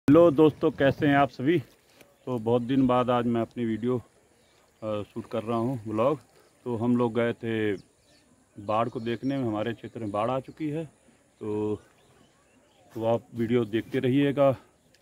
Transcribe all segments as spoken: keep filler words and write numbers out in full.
Hello दोस्तों, कैसे हैं आप सभी। तो बहुत दिन बाद आज मैं अपनी वीडियो शूट कर रहा हूं, व्लॉग। तो हम लोग गए थे बाढ़ को देखने में। हमारे क्षेत्र में बाढ़ आ चुकी है, तो तो आप वीडियो देखते रहिएगा।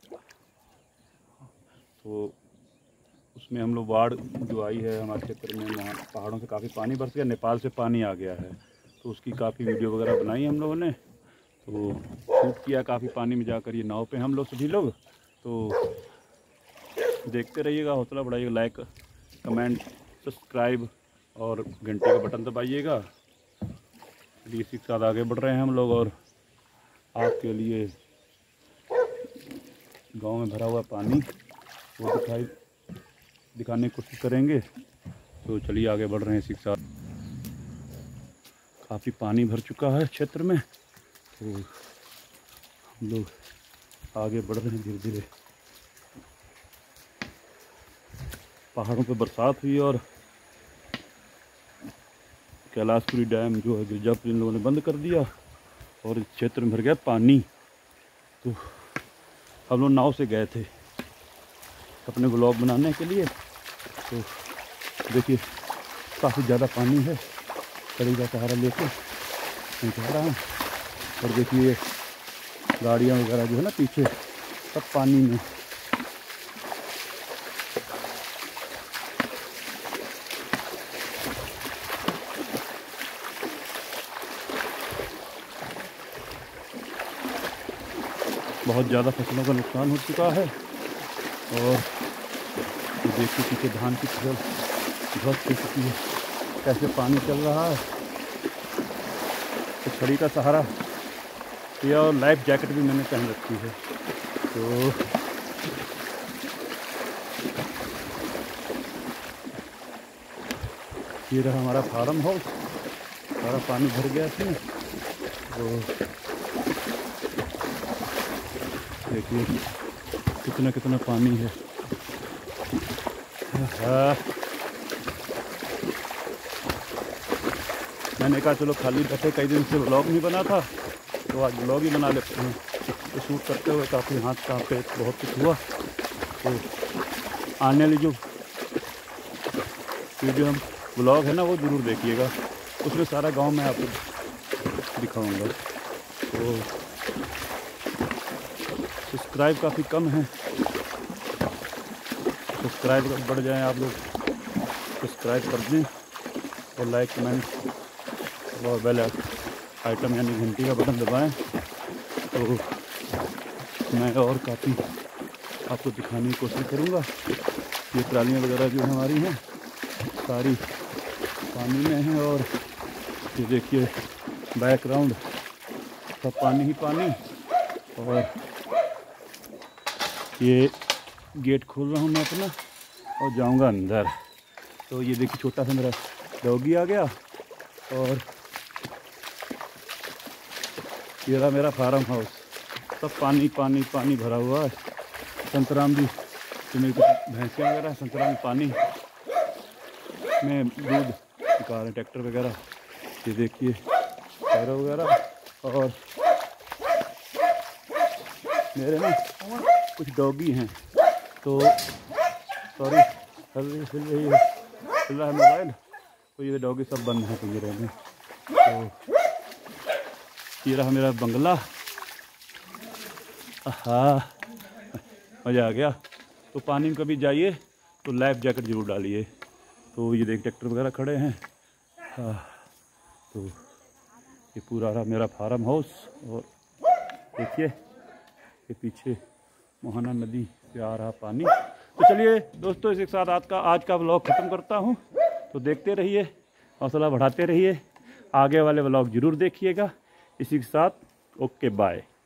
तो उसमें हम लोग बाढ़ जो आई है हमारे क्षेत्र में, वहाँ पहाड़ों से काफ़ी पानी बरस गया, नेपाल से पानी आ गया है। तो उसकी काफ़ी वीडियो वगैरह बनाई हम लोगों ने, तो शूट किया काफ़ी पानी में जाकर। ये नाव पे हम लोग सभी लोग, तो देखते रहिएगा, हौसला बढ़ाइएगा, लाइक कमेंट सब्सक्राइब और घंटे का बटन दबाइएगा। इसी के साथ आगे बढ़ रहे हैं हम लोग, और आपके लिए गांव में भरा हुआ पानी वो दिखाई दिखाने की कोशिश करेंगे। तो चलिए आगे बढ़ रहे हैं इसी के साथ। काफ़ी पानी भर चुका है क्षेत्र में, तो हम लोग आगे बढ़ रहे हैं धीरे धीरे। पहाड़ों पे बरसात हुई और कैलाशपुरी डैम जो है गिरजापुर इन लोगों ने बंद कर दिया और इस क्षेत्र में भर गया पानी। तो हम लोग नाव से गए थे अपने व्लॉग बनाने के लिए। तो देखिए काफ़ी ज़्यादा पानी है, कड़ी का सहारा लेके मैं जा रहा हूँ। और देखिए गाड़ियाँ वगैरह जो है ना पीछे, सब पानी में। बहुत ज़्यादा फसलों का नुकसान हो चुका है। और देखिए पीछे धान की फसल ध्वस्त हो चुकी है, कैसे पानी चल रहा है। तो छड़ी का सहारा किया और लाइफ जैकेट भी मैंने पहन रखी है। तो ये रहा हमारा फार्म हाउस, सारा पानी भर गया इसमें। तो देखिए कितना कितना पानी है। हाँ, मैंने कहा चलो खाली बैठे, कई दिन से व्लॉग नहीं बना था, तो आज व्लॉग ही बना लेते हैं। तो शूट करते हुए काफ़ी हाथ का पे बहुत कुछ हुआ। तो आने वाली जो वीडियो हम व्लॉग है ना वो ज़रूर देखिएगा, उसमें सारा गांव मैं आपको दिखाऊंगा। तो सब्सक्राइब काफ़ी कम है, सब्सक्राइब बढ़ जाएं आप लोग, सब्सक्राइब कर दें और लाइक कमेंट और बेल आइटम यानी घंटी का बटन दबाएं। तो मैं और काफ़ी आपको दिखाने की कोशिश करूँगा। ये ट्रालियाँ वगैरह जो हमारी हैं सारी पानी में हैं, और ये देखिए बैकग्राउंड सब पानी ही पानी। और ये गेट खोल रहा हूँ मैं अपना और जाऊँगा अंदर। तो ये देखिए छोटा सा मेरा डॉगी आ गया, और ये रहा मेरा फार्म हाउस। सब पानी पानी पानी भरा हुआ है। संतराम भी तो मेरी कुछ भैंसियाँ वगैरह, संतराम पानी में दूध निकाल रहे हैं ट्रैक्टर वगैरह। ये देखिए पैरों वगैरह। और मेरे ना कुछ डॉगी हैं, तो सॉरी हिल रही है हिल रहा है मोबाइल। तो ये डॉगी सब बंद हैं पिंजरे में। तो ये रहा मेरा बंगला। हाँ मज़ा आ गया। तो पानी में कभी जाइए तो लाइफ जैकेट जरूर डालिए। तो ये देख ट्रैक्टर वगैरह खड़े हैं। हाँ, तो ये पूरा रहा मेरा फार्म हाउस। और देखिए ये पीछे मोहना नदी से आ रहा पानी। तो चलिए दोस्तों, इसी के साथ आज का आज का व्लॉग ख़त्म करता हूँ। तो देखते रहिए, हौसला बढ़ाते रहिए, आगे वाले व्लॉग ज़रूर देखिएगा। इसी के साथ ओके बाय।